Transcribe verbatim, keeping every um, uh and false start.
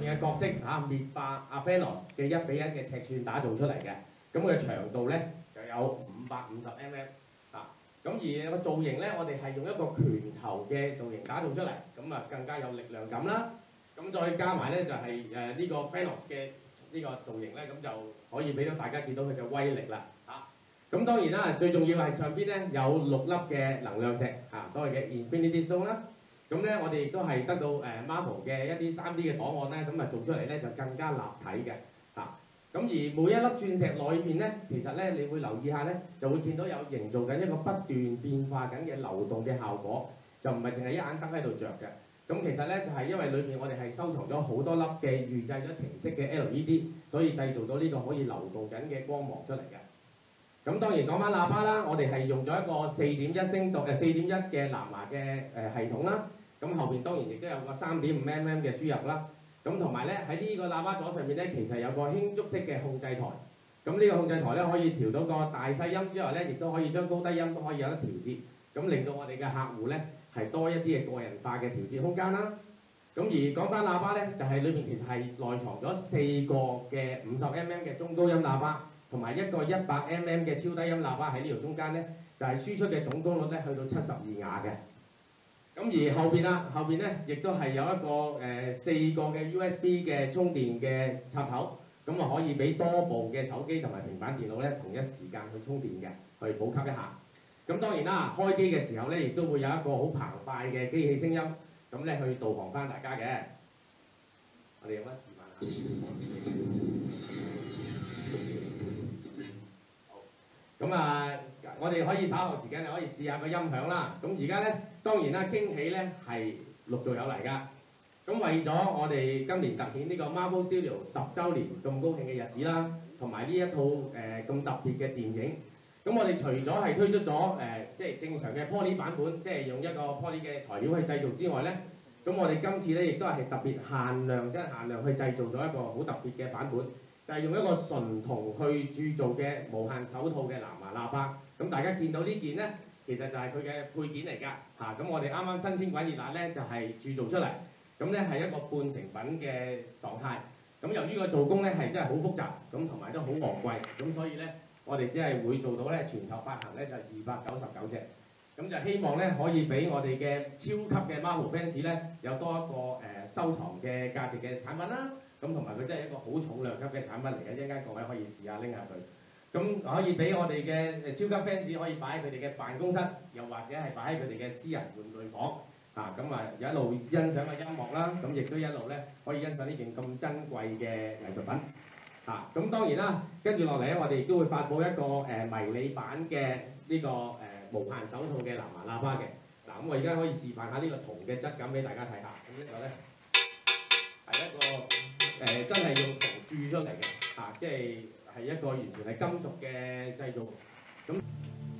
邊嘅角色嚇滅霸阿 Thanos 嘅一比一嘅尺寸打造出嚟嘅，咁佢嘅長度咧就有五百五十 mm 啊，咁而個造型咧，我哋係用一個拳頭嘅造型打造出嚟，咁啊更加有力量感啦。咁再加埋咧就係誒呢個 Thanos 嘅呢個造型咧，咁就可以俾到大家見到佢嘅威力啦嚇。咁當然啦，最重要係上邊咧有六粒嘅能量石嚇，所謂嘅 Infinity Stone 啦。咁咧，我哋亦都係得到誒 Marvel 嘅一啲三 D 嘅檔案咧，咁啊做出嚟咧就更加立體嘅嚇。咁而每一粒鑽石裏邊咧，其實咧你會留意下咧，就會見到有營造緊一個不斷變化緊嘅流動嘅效果，就唔係淨係一眼燈喺度着嘅。咁其實咧就係因為裏邊我哋係收藏咗好多粒嘅預製咗程式嘅 L E D， 所以製造咗呢個可以流動緊嘅光芒出嚟嘅。咁當然講翻喇叭啦，我哋係用咗一個四點一聲道誒四點一嘅藍牙嘅誒系統啦。咁後邊當然亦都有個三點五 mm 嘅輸入啦。咁同埋咧喺呢個喇叭座上面咧，其實有個輕觸式嘅控制台。咁呢個控制台咧可以調到個大細音之外咧，亦都可以將高低音都可以有得調節。咁令到我哋嘅客戶咧係多一啲嘅個人化嘅調節空間啦。咁而講翻喇叭咧，就係裏邊其實係內藏咗四個嘅五十 mm 嘅中高音喇叭，同埋一個一百 mm 嘅超低音喇叭喺呢度中間咧，就係、是、輸出嘅總功率咧去到七十二瓦嘅。咁而後邊啦，後邊咧亦都係有一個誒四、呃、個嘅 U S B 嘅充電嘅插頭，咁啊可以俾多部嘅手機同埋平板電腦咧同一時間去充電嘅，去補給一下。咁當然啦，開機嘅時候咧，亦都會有一個好澎湃嘅機器聲音，咁咧去導航翻大家嘅。我哋有乜示範下？好，咁啊，我哋可以稍後時間就可以試下個音響啦。咁而家咧，當然啦，驚喜咧係陸續有嚟㗎。咁為咗我哋今年突顯呢個 Marvel Studio 十週年咁高興嘅日子啦，同埋呢一套誒咁、呃、特別嘅電影。咁我哋除咗係推出咗誒、呃，即係正常嘅 poly 版本，即係用一個 poly 嘅材料去製造之外咧，咁我哋今次咧亦都係特別限量，即係限量去製造咗一個好特別嘅版本，就係、是、用一個純銅去鑄造嘅無限手套嘅藍牙喇叭。咁大家見到呢件咧，其實就係佢嘅配件嚟㗎嚇。咁、啊、我哋啱啱新鮮滾熱辣咧，就係、是、鑄造出嚟，咁咧係一個半成品嘅狀態。咁由於個做工咧係真係好複雜，咁同埋都好昂貴，咁所以咧。我哋只係會做到咧全球發行咧就係二百九十九隻，咁就希望咧可以俾我哋嘅超級嘅 Marvel fans 咧有多一個誒、呃、收藏嘅價值嘅產品啦，咁同埋佢真係一個好重量級嘅產品嚟嘅，一陣間各位可以試下拎下佢，咁可以俾我哋嘅誒超級 fans 可以擺喺佢哋嘅辦公室，又或者係擺喺佢哋嘅私人玩具房，啊咁啊一路欣賞嘅音樂啦，咁亦都一路咧可以欣賞呢件咁珍貴嘅藝術品。啊，咁當然啦，跟住落嚟咧，我哋亦都會發布一個誒、呃、迷你版嘅呢、這個誒、呃、無限手套嘅藍牙喇叭嘅。嗱、啊，咁我而家可以示範下呢個銅嘅質感俾大家睇下。咁呢個咧係一個誒、呃、真係用銅鑄出嚟嘅，啊，即係係一個完全係金屬嘅製造。咁